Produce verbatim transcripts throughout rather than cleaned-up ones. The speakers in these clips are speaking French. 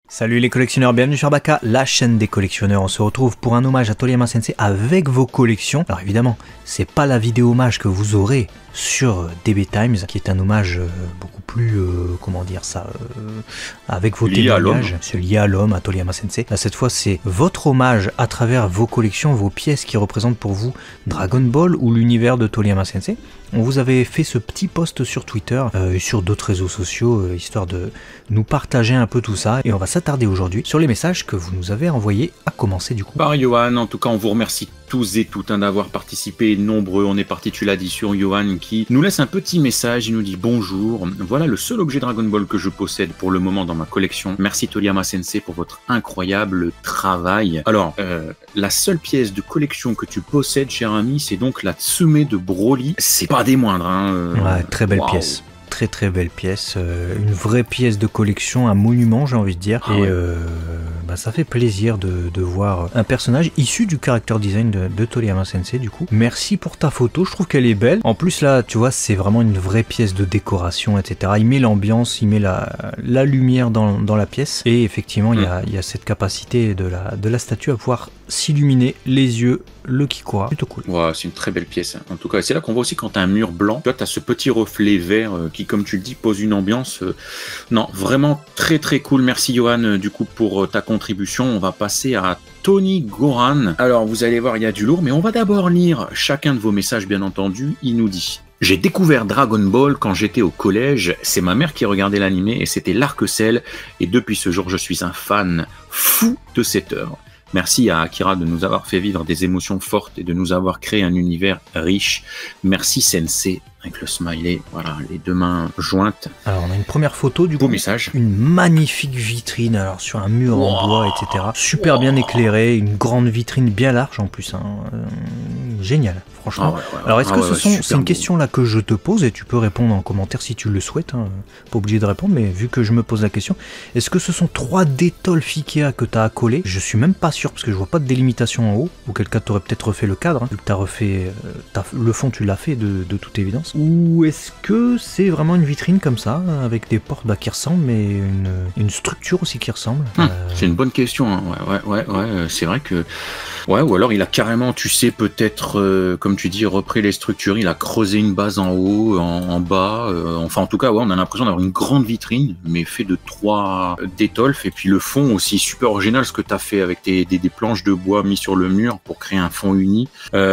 Salut les collectionneurs, bienvenue sur Baka, la chaîne des collectionneurs. On se retrouve pour un hommage à Toriyama Sensei avec vos collections. Alors évidemment, c'est pas la vidéo hommage que vous aurez sur D B Times, qui est un hommage euh, beaucoup plus, euh, comment dire ça, euh, avec vos lié témoignages. C'est lié à l'homme, à Toriyama Sensei. Là cette fois, c'est votre hommage à travers vos collections, vos pièces qui représentent pour vous Dragon Ball ou l'univers de Toriyama Sensei. On vous avait fait ce petit post sur Twitter euh, et sur d'autres réseaux sociaux, euh, histoire de nous partager un peu tout ça. Et on va s'attarder aujourd'hui sur les messages que vous nous avez envoyés, à commencer du coup par Johan. En tout cas, on vous remercie tous et toutes hein, d'avoir participé, nombreux. On est parti, tu l'as dit, sur Johan qui nous laisse un petit message. Il nous dit bonjour. Voilà le seul objet Dragon Ball que je possède pour le moment dans ma collection. Merci Toriyama Sensei pour votre incroyable travail. Alors, euh, la seule pièce de collection que tu possèdes, cher ami, c'est donc la Tsume de Broly. C'est pas des moindres. Hein, euh... Ouais, très belle wow. pièce. Très très belle pièce, euh, une vraie pièce de collection, un monument j'ai envie de dire, ah et ouais. euh, bah, ça fait plaisir de, de voir un personnage issu du character design de, de Toriyama Sensei du coup. Merci pour ta photo, je trouve qu'elle est belle. En plus là tu vois c'est vraiment une vraie pièce de décoration et cetera. Il met l'ambiance, il met la, la lumière dans, dans la pièce et effectivement il mm. y, a, y a cette capacité de la, de la statue à pouvoir s'illuminer les yeux, le Kikora, plutôt cool. Ouais, c'est une très belle pièce hein. En tout cas c'est là qu'on voit aussi quand t'as un mur blanc, tu as ce petit reflet vert euh, qui comme tu le dis pose une ambiance euh... non vraiment très très cool. Merci Johan euh, du coup pour euh, ta contribution. On va passer à Tony Goran. Alors vous allez voir il y a du lourd mais on va d'abord lire chacun de vos messages bien entendu. Il nous dit: j'ai découvert Dragon Ball quand j'étais au collège, c'est ma mère qui regardait l'animé et c'était l'Arc-Ciel et depuis ce jour je suis un fan fou de cette œuvre. Merci à Akira de nous avoir fait vivre des émotions fortes et de nous avoir créé un univers riche. Merci Sensei, avec le smiley, voilà, les deux mains jointes. Alors on a une première photo du beau coup, message. Une magnifique vitrine, alors sur un mur wow. en bois, et cetera. Super wow. bien éclairé, une grande vitrine bien large en plus, hein. euh, génial, franchement. Ah ouais, ouais, alors est-ce ah que ouais, ce sont, c'est une beau. question là que je te pose et tu peux répondre en commentaire si tu le souhaites, hein. Pas obligé de répondre, mais vu que je me pose la question, est-ce que ce sont trois Detolf Ikea que tu as accolés? Je suis même pas sûr parce que je vois pas de délimitation en haut, auquel cas tu aurais peut-être refait le cadre, hein, vu que tu as refait euh, le fond, tu l'as fait de, de toute évidence. Ou est-ce que c'est vraiment une vitrine comme ça, avec des portes bah, qui ressemblent, mais une, une structure aussi qui ressemble? hum, euh... C'est une bonne question, hein. ouais, ouais, ouais, ouais. C'est vrai que... Ouais, ou alors il a carrément, tu sais, peut-être, euh, comme tu dis, repris les structures, il a creusé une base en haut, en, en bas, euh, enfin en tout cas, ouais, on a l'impression d'avoir une grande vitrine, mais fait de trois Detolf, et puis le fond aussi super original, ce que tu as fait avec tes, des, des planches de bois mis sur le mur pour créer un fond uni,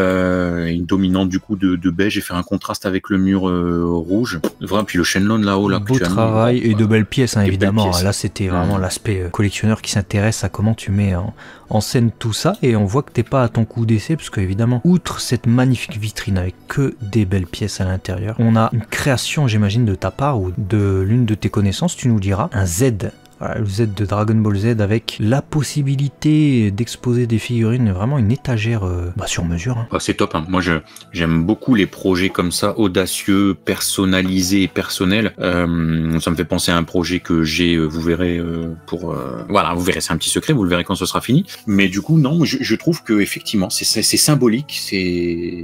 euh, une dominante du coup de, de beige et faire un contraste avec le mur euh, rouge. Vraiment, puis le Shenlong là-haut, là, beau que tu as travail mis, et de belles pièces, hein, évidemment. Pièces. Là, c'était vraiment mmh. l'aspect euh, collectionneur qui s'intéresse à comment tu mets en, en scène tout ça, et on voit que t'es pas à ton coup d'essai, parce que évidemment, outre cette magnifique vitrine avec que des belles pièces à l'intérieur, on a une création, j'imagine, de ta part ou de l'une de tes connaissances, tu nous diras, un Z. Voilà, le Z de Dragon Ball Z avec la possibilité d'exposer des figurines, vraiment une étagère euh, bah, sur mesure. Hein. Ah, c'est top, hein. Moi je, j'aime beaucoup les projets comme ça, audacieux, personnalisés et personnels. Euh, ça me fait penser à un projet que j'ai, vous verrez, euh, pour... Euh, voilà, vous verrez, c'est un petit secret, vous le verrez quand ce sera fini. Mais du coup, non, je, je trouve que effectivement, c'est, c'est, c'est symbolique, c'est...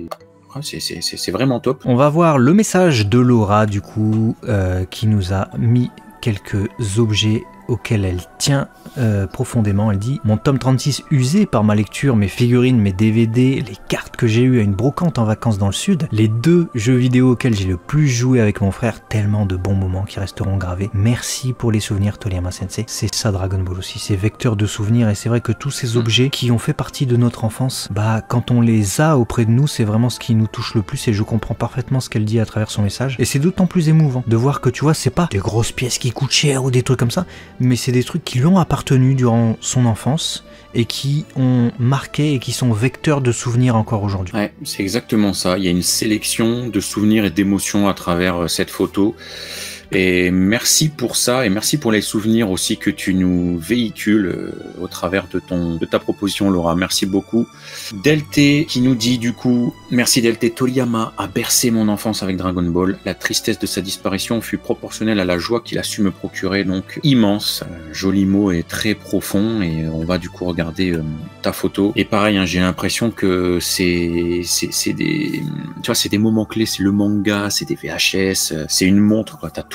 C'est vraiment top. On va voir le message de Laura, du coup, euh, qui nous a mis quelques objets auquel elle tient euh, profondément. Elle dit: mon tome trente-six usé par ma lecture, mes figurines, mes D V D, les cartes que j'ai eues à une brocante en vacances dans le sud, les deux jeux vidéo auxquels j'ai le plus joué avec mon frère, tellement de bons moments qui resteront gravés. Merci pour les souvenirs Toriyama Sensei. C'est ça Dragon Ball aussi, c'est vecteur de souvenirs, et c'est vrai que tous ces objets qui ont fait partie de notre enfance, bah quand on les a auprès de nous, c'est vraiment ce qui nous touche le plus, et je comprends parfaitement ce qu'elle dit à travers son message, et c'est d'autant plus émouvant de voir que tu vois, c'est pas des grosses pièces qui coûtent cher ou des trucs comme ça, mais c'est des trucs qui lui ont appartenu durant son enfance et qui ont marqué et qui sont vecteurs de souvenirs encore aujourd'hui. Ouais, c'est exactement ça. Il y a une sélection de souvenirs et d'émotions à travers cette photo. Et merci pour ça, et merci pour les souvenirs aussi que tu nous véhicules euh, au travers de ton de ta proposition, Laura. Merci beaucoup. Delté qui nous dit du coup, merci Delté, Toriyama a bercé mon enfance avec Dragon Ball. La tristesse de sa disparition fut proportionnelle à la joie qu'il a su me procurer, donc immense. Euh, joli mot et très profond, et on va du coup regarder euh, ta photo. Et pareil, hein, j'ai l'impression que c'est c'est c'est des tu vois, c'est des moments clés, c'est le manga, c'est des V H S, c'est une montre, quoi. T'as toujours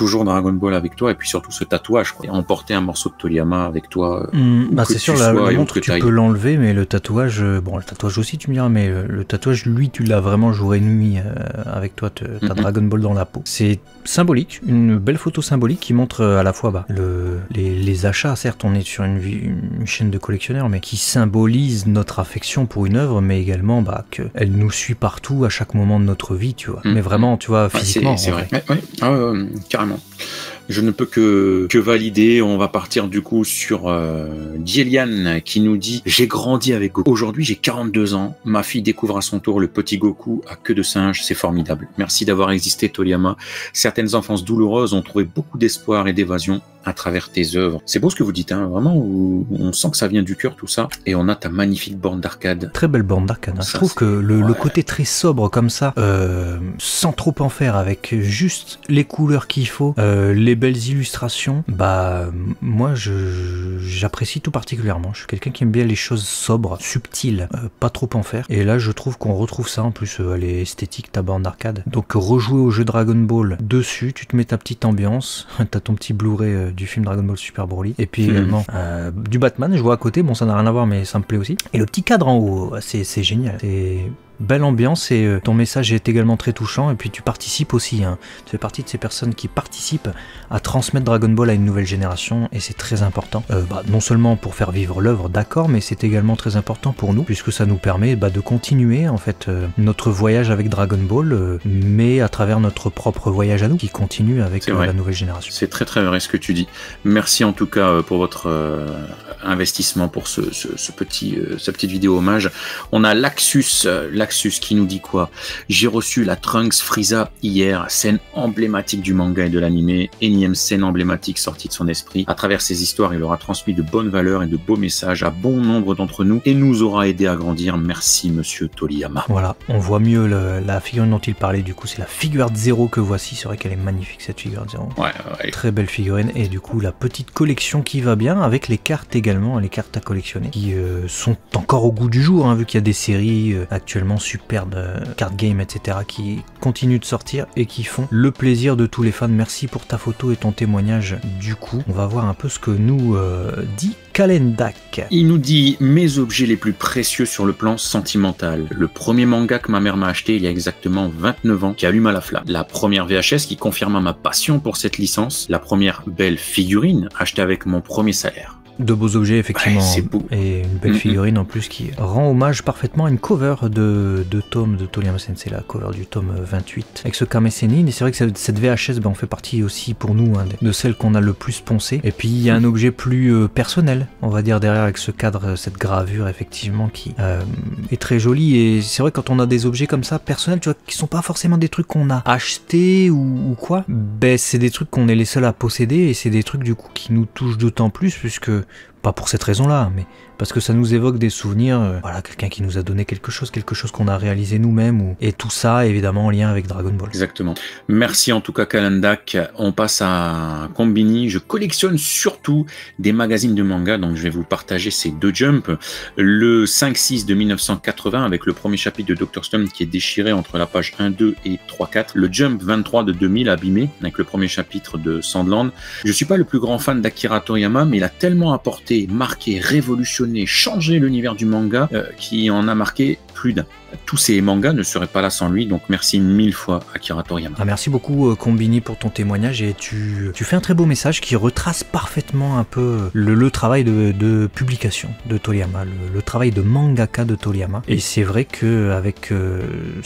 toujours Dragon Ball avec toi, et puis surtout ce tatouage, quoi. Et emporter un morceau de Toriyama avec toi. Mmh, bah c'est sûr, la, la montre tu peux l'enlever, mais le tatouage, euh, bon le tatouage aussi tu me diras, mais le, le tatouage lui tu l'as vraiment jour et nuit euh, avec toi, t'as mm-hmm. Dragon Ball dans la peau. C'est symbolique, une belle photo symbolique qui montre à la fois bah, le, les, les achats, certes on est sur une, une chaîne de collectionneurs, mais qui symbolise notre affection pour une œuvre, mais également bah, qu'elle nous suit partout à chaque moment de notre vie, tu vois. Mm-hmm. Mais vraiment, tu vois, physiquement. Ouais, c'est vrai, ouais, ouais. Ah, euh, carrément. Je ne peux que, que valider. On va partir du coup sur euh, Dieliane qui nous dit « J'ai grandi avec Goku. Aujourd'hui, j'ai quarante-deux ans. Ma fille découvre à son tour le petit Goku à queue de singe. C'est formidable. Merci d'avoir existé, Toriyama. Certaines enfances douloureuses ont trouvé beaucoup d'espoir et d'évasion à travers tes œuvres. » C'est beau ce que vous dites, hein, vraiment. Où on sent que ça vient du cœur, tout ça. Et on a ta magnifique borne d'arcade. Très belle borne d'arcade. Hein. Je trouve que le, ouais. le côté très sobre comme ça, euh, sans trop en faire, avec juste les couleurs qu'il faut, euh, les belles illustrations, bah moi je j'apprécie tout particulièrement. Je suis quelqu'un qui aime bien les choses sobres, subtiles, euh, pas trop en faire. Et là je trouve qu'on retrouve ça. En plus euh, elle est esthétique, ta borne d'arcade. Donc rejouer au jeu Dragon Ball dessus, tu te mets ta petite ambiance, t'as ton petit Blu-ray euh, du film Dragon Ball Super Broly, et puis mmh. également euh, du Batman, je vois à côté, bon ça n'a rien à voir mais ça me plaît aussi. Et le petit cadre en haut, c'est c'est génial. C'est belle ambiance et euh, ton message est également très touchant, et puis tu participes aussi, hein. Tu fais partie de ces personnes qui participent à transmettre Dragon Ball à une nouvelle génération, et c'est très important, euh, bah, non seulement pour faire vivre l'œuvre, d'accord, mais c'est également très important pour nous, puisque ça nous permet bah, de continuer en fait euh, notre voyage avec Dragon Ball, euh, mais à travers notre propre voyage à nous, qui continue avec euh, la nouvelle génération. C'est très très vrai ce que tu dis. Merci en tout cas pour votre euh, investissement pour ce, ce, ce petit, euh, cette petite vidéo hommage. On a Laxus, euh, Laxus qui nous dit quoi? J'ai reçu la Trunks Frieza hier, scène emblématique du manga et de l'anime, énième scène emblématique sortie de son esprit. À travers ses histoires, il aura transmis de bonnes valeurs et de beaux messages à bon nombre d'entre nous et nous aura aidé à grandir. Merci monsieur Toriyama. Voilà, on voit mieux le, la figurine dont il parlait, du coup c'est la Figuart Zero que voici. C'est vrai qu'elle est magnifique cette Figuart Zero. Ouais, ouais. Très belle figurine, et du coup la petite collection qui va bien avec les cartes également, les cartes à collectionner qui euh, sont encore au goût du jour, hein, vu qu'il y a des séries euh, actuellement superbes, euh, card game, et cetera qui continuent de sortir et qui font le plaisir de tous les fans. Merci pour ta photo et ton témoignage. Du coup, on va voir un peu ce que nous euh, dit Kalendak. Il nous dit « Mes objets les plus précieux sur le plan sentimental. Le premier manga que ma mère m'a acheté il y a exactement vingt-neuf ans qui allume à la flamme. La première V H S qui confirma ma passion pour cette licence. La première belle figurine achetée avec mon premier salaire. » De beaux objets effectivement, ouais, beau. Et une belle mm-hmm. figurine en plus qui rend hommage parfaitement à une cover de, de tome de Toriyama Sensei, la cover du tome vingt-huit avec ce Kame Sennin. Et c'est vrai que cette, cette V H S ben, on fait partie aussi pour nous hein, de celles qu'on a le plus poncé. Et puis il y a un objet plus euh, personnel, on va dire, derrière, avec ce cadre, cette gravure effectivement qui euh, est très jolie. Et c'est vrai, quand on a des objets comme ça personnels, tu vois, qui sont pas forcément des trucs qu'on a achetés ou, ou quoi, ben c'est des trucs qu'on est les seuls à posséder, et c'est des trucs du coup qui nous touchent d'autant plus, puisque pas pour cette raison-là, mais parce que ça nous évoque des souvenirs, euh, voilà, quelqu'un qui nous a donné quelque chose, quelque chose qu'on a réalisé nous-mêmes, ou... et tout ça évidemment en lien avec Dragon Ball. Exactement. Merci en tout cas Kalendak. On passe à Combini. Je collectionne surtout des magazines de manga, donc je vais vous partager ces deux Jump. Le cinq six de mille neuf cent quatre-vingts avec le premier chapitre de docteur Stone qui est déchiré entre la page un deux et trois quatre. Le Jump vingt-trois de deux mille abîmé avec le premier chapitre de Sandland. Je suis pas le plus grand fan d'Akira Toriyama, mais il a tellement apporté, marqué, révolutionné, changer l'univers du manga euh, qui en a marqué plus d'un. Tous ces mangas ne seraient pas là sans lui, donc merci mille fois Akira Toriyama. Ah, merci beaucoup Combini pour ton témoignage, et tu, tu fais un très beau message qui retrace parfaitement un peu le, le travail de, de publication de Toriyama, le, le travail de mangaka de Toriyama. Et c'est vrai qu'avec euh,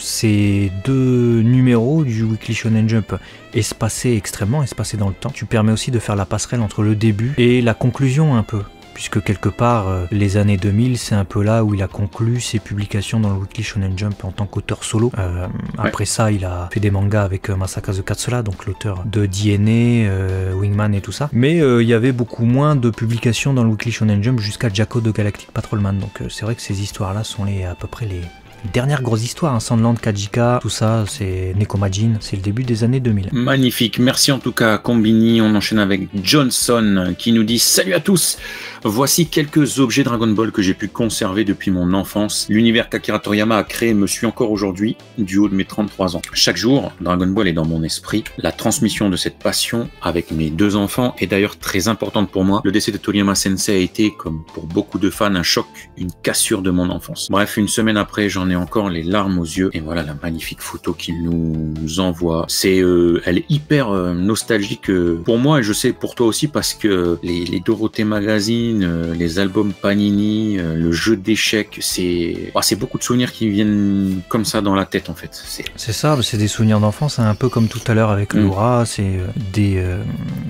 ces deux numéros du Weekly Shonen Jump espacés, extrêmement espacés dans le temps, tu permets aussi de faire la passerelle entre le début et la conclusion un peu. Puisque quelque part, euh, les années deux mille, c'est un peu là où il a conclu ses publications dans le Weekly Shonen Jump en tant qu'auteur solo. Euh, ouais. Après ça, il a fait des mangas avec euh, Masakazu Katsura, donc l'auteur de D N A, euh, Wingman et tout ça. Mais euh, il y avait beaucoup moins de publications dans le Weekly Shonen Jump jusqu'à Jacko de Galactic Patrolman. Donc euh, c'est vrai que ces histoires-là sont les, à peu près les... dernière grosse histoire, hein, Sandland, Kajika, tout ça, c'est Nekomajin, c'est le début des années deux mille. Magnifique, merci en tout cas Combini. On enchaîne avec Johnson qui nous dit salut à tous. Voici quelques objets Dragon Ball que j'ai pu conserver depuis mon enfance. L'univers qu'Akira Toriyama a créé me suit encore aujourd'hui, du haut de mes trente-trois ans. Chaque jour, Dragon Ball est dans mon esprit. La transmission de cette passion avec mes deux enfants est d'ailleurs très importante pour moi. Le décès de Toriyama Sensei a été, comme pour beaucoup de fans, un choc, une cassure de mon enfance. Bref, une semaine après, j'en ai encore les larmes aux yeux. Et voilà la magnifique photo qu'il nous envoie. C'est, euh, elle est hyper euh, nostalgique euh, pour moi et je sais pour toi aussi parce que les, les Dorothée Magazine, les albums Panini, le jeu d'échecs, c'est oh, c'est beaucoup de souvenirs qui viennent comme ça dans la tête en fait. C'est, c'est ça, c'est des souvenirs d'enfance, hein, un peu comme tout à l'heure avec mmh. Laura, c'est euh, des euh,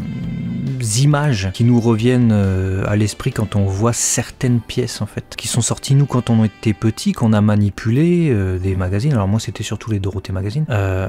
images qui nous reviennent euh, à l'esprit quand on voit certaines pièces en fait, qui sont sorties nous quand on était petits, qu'on a manipulé euh, des magazines. Alors moi c'était surtout les Dorothée Magazine, euh,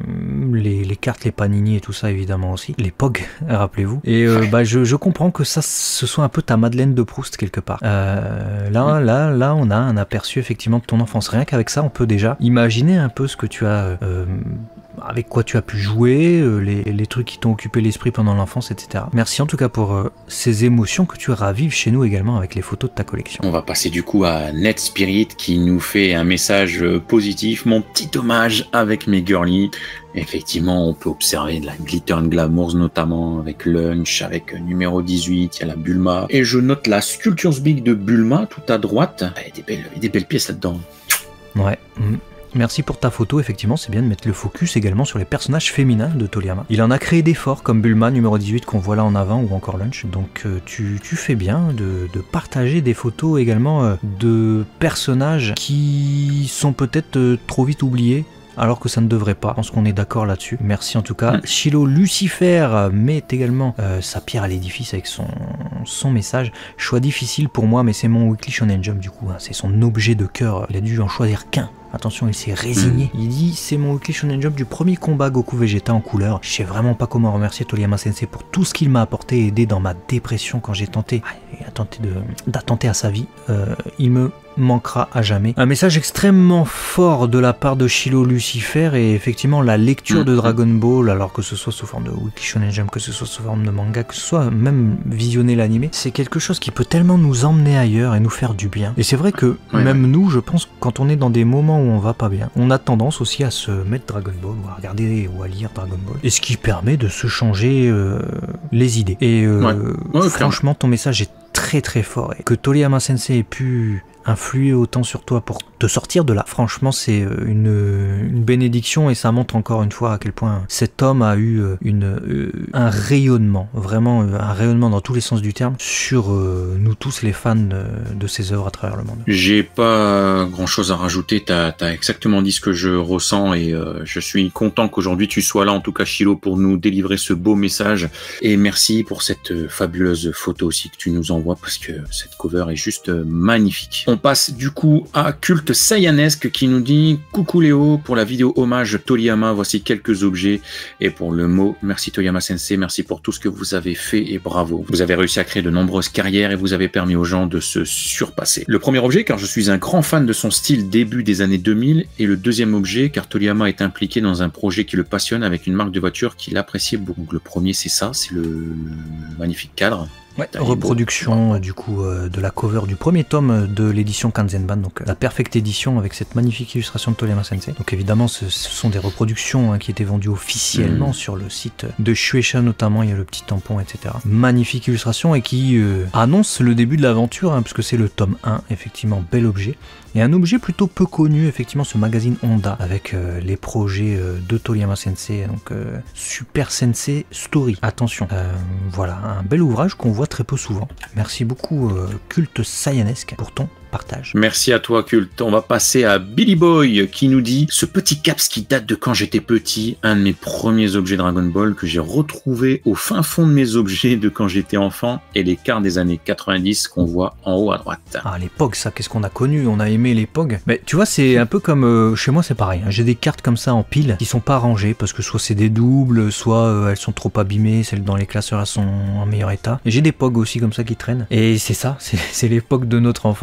les, les cartes, les Panini et tout ça évidemment aussi, les P O G, rappelez-vous. Et euh, bah, je, je comprends que ça ce soit un peu ta Madeleine de Proust quelque part. Euh, là, là, là, on a un aperçu effectivement de ton enfance. Rien qu'avec ça, on peut déjà imaginer un peu ce que tu as, euh, avec quoi tu as pu jouer, euh, les, les trucs qui t'ont occupé l'esprit pendant l'enfance, et cetera. Merci en tout cas pour euh, ces émotions que tu ravives chez nous également avec les photos de ta collection. On va passer du coup à Net Spirit qui nous fait un message positif. Mon petit hommage avec mes girlies. Effectivement, on peut observer de la Glitter and Glamours, notamment avec Lunch, avec numéro dix-huit, il y a la Bulma. Et je note la Sculptures Big de Bulma, tout à droite. Il y a des belles, il y a des belles pièces là-dedans. Ouais. Mmh. Merci pour ta photo, effectivement, c'est bien de mettre le focus également sur les personnages féminins de Toriyama. Il en a créé des forts, comme Bulma, numéro dix-huit, qu'on voit là en avant, ou encore Lunch. Donc euh, tu, tu fais bien de, de partager des photos également euh, de personnages qui sont peut-être euh, trop vite oubliés, alors que ça ne devrait pas. Je pense qu'on est d'accord là-dessus. Merci en tout cas. Mmh. Shiloh Lucifer met également euh, sa pierre à l'édifice avec son, son message. Choix difficile pour moi, mais c'est mon Weekly Shonen Jump du coup. Hein. C'est son objet de cœur. Il a dû en choisir qu'un. Attention, il s'est résigné. Mmh. Il dit, c'est mon Weekly Shonen Jump du premier combat Goku Vegeta en couleur. Je sais vraiment pas comment remercier Toriyama Sensei pour tout ce qu'il m'a apporté et aidé dans ma dépression quand j'ai tenté, ah, tenté de, d'attenter à sa vie. Euh, il me manquera à jamais. Un message extrêmement fort de la part de Shiloh Lucifer et effectivement la lecture mmh. de Dragon Ball, alors que ce soit sous forme de Weekly Shonen Jump, que ce soit sous forme de manga, que ce soit même visionner l'animé, c'est quelque chose qui peut tellement nous emmener ailleurs et nous faire du bien. Et c'est vrai que ouais, même ouais. nous, je pense, quand on est dans des moments où on va pas bien, on a tendance aussi à se mettre Dragon Ball ou à regarder ou à lire Dragon Ball, et ce qui permet de se changer euh, les idées. Et euh, ouais. Ouais, franchement, ton message est très très fort et que Toriyama Sensei ait pu influer autant sur toi pour te sortir de là. Franchement, c'est une, une bénédiction et ça montre encore une fois à quel point cet homme a eu une, un rayonnement, vraiment un rayonnement dans tous les sens du terme sur euh, nous tous les fans de, de ses œuvres à travers le monde. J'ai pas grand chose à rajouter, t'as as exactement dit ce que je ressens et euh, je suis content qu'aujourd'hui tu sois là, en tout cas Shiloh, pour nous délivrer ce beau message et merci pour cette fabuleuse photo aussi que tu nous envoies parce que cette cover est juste magnifique. On passe du coup à Culte Saiyanesque qui nous dit « Coucou Léo, pour la vidéo hommage Toriyama, voici quelques objets. » Et pour le mot « Merci Toriyama Sensei, merci pour tout ce que vous avez fait et bravo. Vous avez réussi à créer de nombreuses carrières et vous avez permis aux gens de se surpasser. » Le premier objet, car je suis un grand fan de son style début des années deux mille. Et le deuxième objet, car Toriyama est impliqué dans un projet qui le passionne avec une marque de voiture qu'il appréciait beaucoup. Le premier, c'est ça, c'est le magnifique cadre. Ouais, reproduction euh, du coup euh, de la cover du premier tome de l'édition Kanzenban, donc euh, la perfecte édition avec cette magnifique illustration de Toriyama Sensei. Donc évidemment ce, ce sont des reproductions hein, qui étaient vendues officiellement mmh. sur le site de Shueisha notamment, il y a le petit tampon et cetera. Magnifique illustration et qui euh, annonce le début de l'aventure hein, puisque c'est le tome un, effectivement bel objet. Et un objet plutôt peu connu, effectivement, ce magazine Honda, avec euh, les projets euh, de Toriyama Sensei, donc euh, Super Sensei Story. Attention, euh, voilà, un bel ouvrage qu'on voit très peu souvent. Merci beaucoup, euh, Culte Saiyanesque, pour ton partage. Merci à toi Culte. On va passer à Billy Boy qui nous dit « Ce petit caps qui date de quand j'étais petit, un de mes premiers objets Dragon Ball que j'ai retrouvé au fin fond de mes objets de quand j'étais enfant et les cartes des années quatre-vingt-dix qu'on voit en haut à droite. » Ah, les P O G, ça, qu'est-ce qu'on a connu? On a aimé les P O G. Mais tu vois, c'est un peu comme euh, chez moi, c'est pareil. Hein. J'ai des cartes comme ça en pile qui sont pas rangées parce que soit c'est des doubles, soit euh, elles sont trop abîmées, celles dans les classeurs elles sont en meilleur état. Et j'ai des P O G aussi comme ça qui traînent. Et c'est ça, c'est les P O G de notre enfance. Et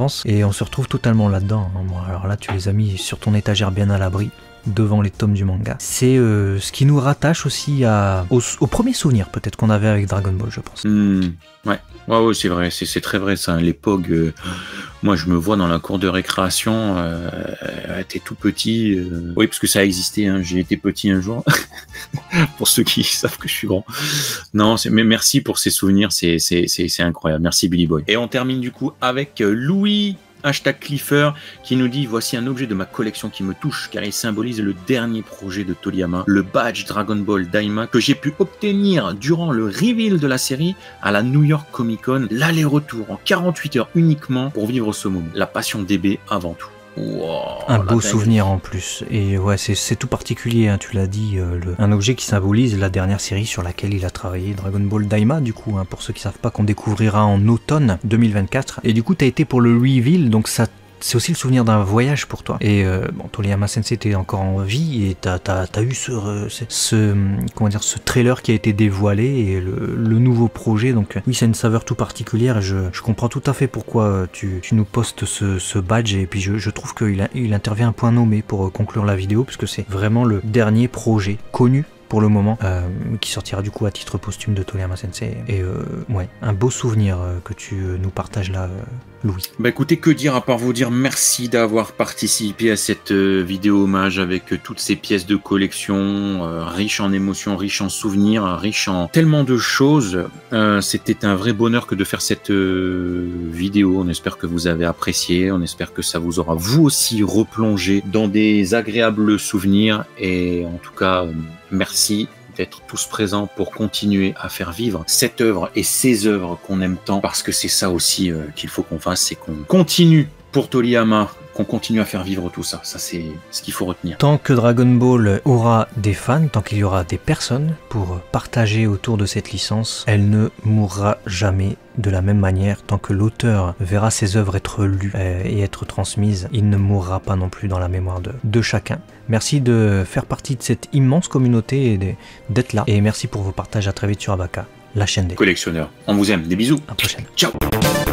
on se retrouve totalement là-dedans. Hein. Bon, alors là, tu les as mis sur ton étagère bien à l'abri, devant les tomes du manga. C'est euh, ce qui nous rattache aussi à, au, au premier souvenir peut-être qu'on avait avec Dragon Ball, je pense. Mmh, ouais, ouais, ouais c'est vrai, c'est très vrai ça. L'époque, euh, moi je me vois dans la cour de récréation, euh, t'es tout petit. Euh... Oui, parce que ça a existé, hein. J'ai été petit un jour. Pour ceux qui savent que je suis grand. Non, mais merci pour ces souvenirs, c'est incroyable. Merci Billy Boy. Et on termine du coup avec Louis. Hashtag Cliffer qui nous dit: voici un objet de ma collection qui me touche car il symbolise le dernier projet de Toriyama, le badge Dragon Ball Daima que j'ai pu obtenir durant le reveal de la série à la New York Comic Con, l'aller-retour en quarante-huit heures uniquement pour vivre ce moment. La passion D B avant tout. Wow, un beau souvenir en plus, et ouais, c'est tout particulier, hein, tu l'as dit, euh, le, un objet qui symbolise la dernière série sur laquelle il a travaillé, Dragon Ball Daima, du coup, hein, pour ceux qui savent pas, qu'on découvrira en automne deux mille vingt-quatre, et du coup t'as été pour le reveal, donc ça c'est aussi le souvenir d'un voyage pour toi. Et euh, bon, Toriyama Sensei était encore en vie et t'as t'as, t'as eu ce, ce, comment dire, ce trailer qui a été dévoilé et le, le nouveau projet. Donc oui, c'est une saveur tout particulière. Et je, je comprends tout à fait pourquoi tu, tu nous postes ce, ce badge. Et puis je, je trouve qu'il il intervient à un point nommé pour conclure la vidéo, puisque c'est vraiment le dernier projet connu pour le moment, euh, qui sortira du coup à titre posthume de Toriyama Sensei. Et euh, ouais, un beau souvenir euh, que tu euh, nous partages là, euh, Louis. Bah écoutez, que dire à part vous dire merci d'avoir participé à cette euh, vidéo hommage avec euh, toutes ces pièces de collection, euh, riches en émotions, riches en souvenirs, riches en tellement de choses. Euh, C'était un vrai bonheur que de faire cette euh, vidéo. On espère que vous avez apprécié, on espère que ça vous aura vous aussi replongé dans des agréables souvenirs. Et en tout cas, euh, merci d'être tous présents pour continuer à faire vivre cette œuvre et ces œuvres qu'on aime tant, parce que c'est ça aussi euh, qu'il faut qu'on fasse, c'est qu'on continue pour Toriyama, qu'on continue à faire vivre tout ça. Ça, c'est ce qu'il faut retenir. Tant que Dragon Ball aura des fans, tant qu'il y aura des personnes pour partager autour de cette licence, elle ne mourra jamais de la même manière. Tant que l'auteur verra ses œuvres être lues et être transmises, il ne mourra pas non plus dans la mémoire de, de chacun. Merci de faire partie de cette immense communauté et d'être là. Et merci pour vos partages. À très vite sur Abaka, la chaîne des collectionneurs. On vous aime. Des bisous. À la prochaine. Ciao.